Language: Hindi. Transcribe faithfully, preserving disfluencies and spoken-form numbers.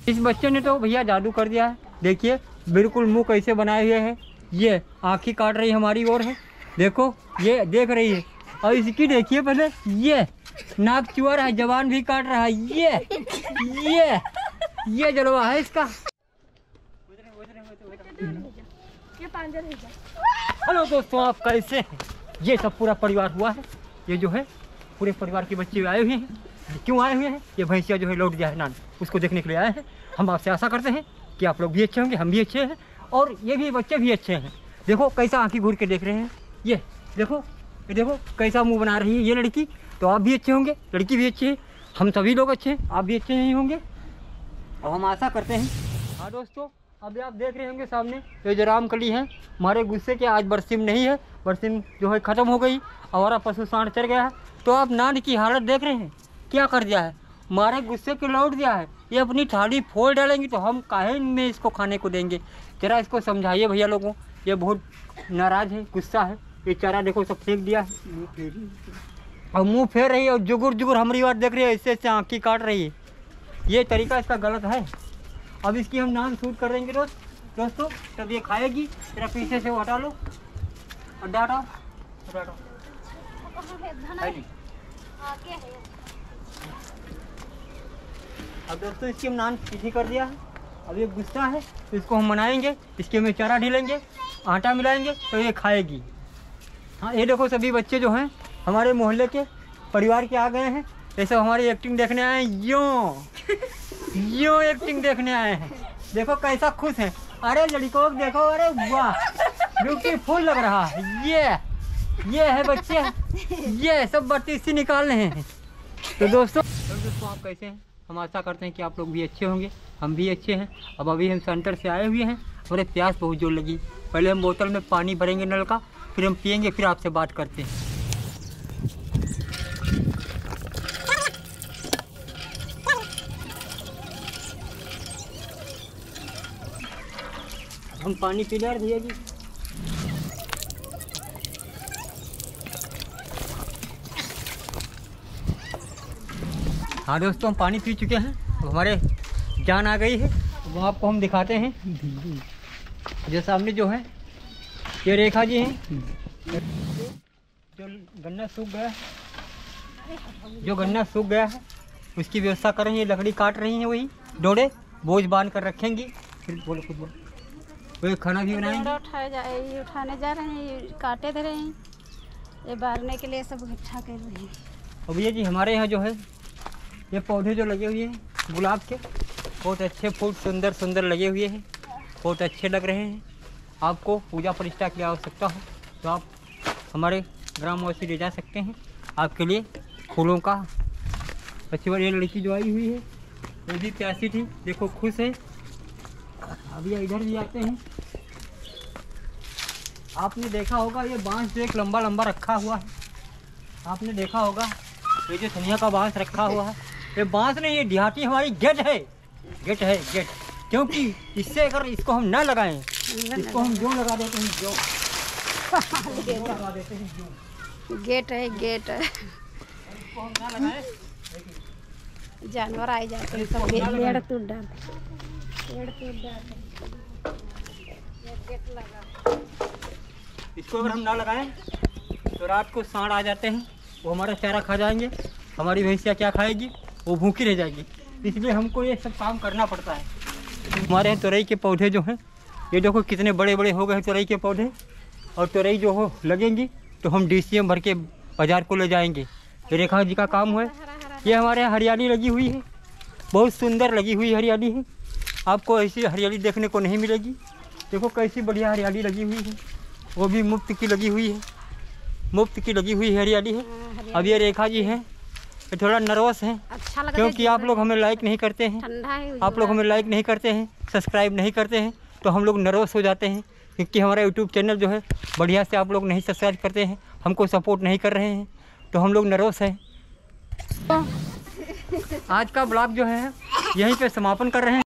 इस बच्चे ने तो भैया जादू कर दिया है। देखिए बिल्कुल मुंह कैसे बनाए हुए है, ये आँखें काट रही हमारी ओर है, देखो ये देख रही है। और इसकी देखिए पहले, ये नाक चुआ रहा है, जवान भी काट रहा है, ये ये ये जलवा है इसका। हेलो दोस्तों, आप कैसे हैं? ये सब पूरा परिवार हुआ है, ये जो है पूरे परिवार के बच्चे आए हुए हैं। क्यों आए हुए हैं? ये भैंसिया जो है लौट गया है नान, उसको देखने के लिए आए हैं। हम आपसे आशा करते हैं कि आप लोग भी अच्छे होंगे, हम भी अच्छे हैं और ये भी बच्चे भी अच्छे हैं। देखो कैसा आँखें घूर के देख रहे हैं, ये देखो ये देखो कैसा मुंह बना रही है ये लड़की। तो आप भी अच्छे होंगे, लड़की भी अच्छी है, हम सभी लोग अच्छे हैं, आप भी अच्छे ही होंगे और हम आशा करते हैं। हाँ दोस्तों, अभी आप देख रहे होंगे सामने ये जो रामकली है, हमारे गुस्से के आज बरसिम नहीं है, बरसिम जो है ख़त्म हो गई, हमारा पशु सांड चढ़ गया है। तो आप नान की हालत देख रहे हैं, क्या कर दिया है, हमारे गुस्से के लौट दिया है। ये अपनी थाली फोड़ डालेंगी तो हम काहे में इसको खाने को देंगे? जरा इसको समझाइए भैया लोगों, ये बहुत नाराज़ है, गुस्सा है। ये चारा देखो सब फेंक दिया है और मुंह फेर रही है और जुगुर जुगुर हमारी बात देख रही है, इससे इससे आँखें काट रही है। ये तरीका इसका गलत है। अब इसकी हम नान शूट कर देंगे दोस्त दोस्तों, तब ये खाएगी। तेरा पीछे से वो हटा लो और डाटा डाटा। अब दोस्तों इसकी हम नान सीधी कर दिया है। अब ये गुस्सा है तो इसको हम मनाएंगे, इसके में चारा ढीलेंगे, आटा मिलाएंगे तो ये खाएगी। हाँ ये देखो सभी बच्चे जो हैं हमारे मोहल्ले के परिवार के आ गए हैं, जैसे हमारी एक्टिंग देखने आए हैं, यूँ यूँ एक्टिंग देखने आए हैं। देखो कैसा खुश है, अरे लड़कों देखो, अरे वाह ब्यूटीफुल लग रहा है। ये ये है बच्चे, ये सब बच्चे इससे निकाल रहे हैं। तो दोस्तों दोस्तों आप कैसे हैं? हम आशा करते हैं कि आप लोग भी अच्छे होंगे, हम भी अच्छे हैं। अब अभी हम सेंटर से आए हुए हैं, हमारे प्यास बहुत जोर लगी। पहले हम बोतल में पानी भरेंगे नल का, फिर हम पियेंगे, फिर आपसे बात करते हैं। हम पानी पी रहे भैया जी। हाँ दोस्तों, हम पानी पी चुके हैं, तो हमारे जान आ गई है। वो आपको हम दिखाते हैं, जो सामने जो है ये रेखा जी हैं, जो गन्ना सूख गया है, जो गन्ना सूख गया है उसकी व्यवस्था कर रही है, लकड़ी काट रही हैं, वही डोरे बोझ बांध कर रखेंगी। फिर बोलो खुद बोलो, वही खाना भी बनाएंगे। उठाए जा उठाने जा रहे हैं, काटे दे रहे हैं, ये बारने के लिए सब इकट्ठा कर रहे हैं। और भैया जी हमारे यहाँ जो है ये पौधे जो लगे हुए हैं गुलाब के, बहुत अच्छे फूल सुंदर सुंदर लगे हुए हैं, बहुत अच्छे लग रहे हैं। आपको पूजा प्रतिष्ठा की आवश्यकता हो तो आप हमारे ग्रामवासी ले जा सकते हैं, आपके लिए फूलों का। अच्छी बार ये लड़की जो आई हुई है वो भी प्यासी थी, देखो खुश है। अभी इधर भी आते हैं। आपने देखा होगा ये बांस जो एक लंबा लंबा रखा हुआ है, आपने देखा होगा ये जो धनिया का बांस रखा हुआ है, ये बांस नहीं, ये देहाती हमारी गेट है, गेट है गेट। क्योंकि इससे अगर इसको हम ना लगाएं, इसको हम जो लगा देते हैं, जो लगा देते हैं जो गेट है, गेट है, इसको हम ना लगाएं जानवर आ जाते हैं, सब पेड़ टूट डालते, पेड़ टूट डालते, गेट लगा। इसको अगर हम ना लगाएं तो रात को सांड आ जाते हैं, वो हमारा चारा खा जाएंगे, हमारी भैंसिया क्या खाएगी, वो भूखी रह जाएगी। इसलिए हमको ये सब काम करना पड़ता है। हमारे यहाँ तुरई के पौधे जो हैं ये देखो कितने बड़े बड़े हो गए हैं तुरई के पौधे, और तुरई जो हो लगेंगी तो हम डीसीएम भर के बाज़ार को ले जाएंगे। ये रेखा जी का काम है। ये हमारे यहाँ हरियाली लगी हुई है, बहुत सुंदर लगी हुई हरियाली है, आपको ऐसी हरियाली देखने को नहीं मिलेगी। देखो कैसी बढ़िया हरियाली लगी हुई है, वो भी मुफ्त की लगी हुई है, मुफ्त की लगी हुई हरियाली है। अब ये रेखा जी हैं, ये थोड़ा नर्वस हैं, अच्छा लगा क्योंकि आप लोग हमें लाइक नहीं करते हैं, ठंडा है, आप लोग हमें लाइक नहीं करते हैं, सब्सक्राइब नहीं करते हैं, तो हम लोग नर्वस हो जाते हैं, क्योंकि हमारा यूट्यूब चैनल जो है बढ़िया से आप लोग नहीं सब्सक्राइब करते हैं, हमको सपोर्ट नहीं कर रहे हैं, तो हम लोग नर्वस हैं। आज का ब्लॉग जो है यहीं पे समापन कर रहे हैं।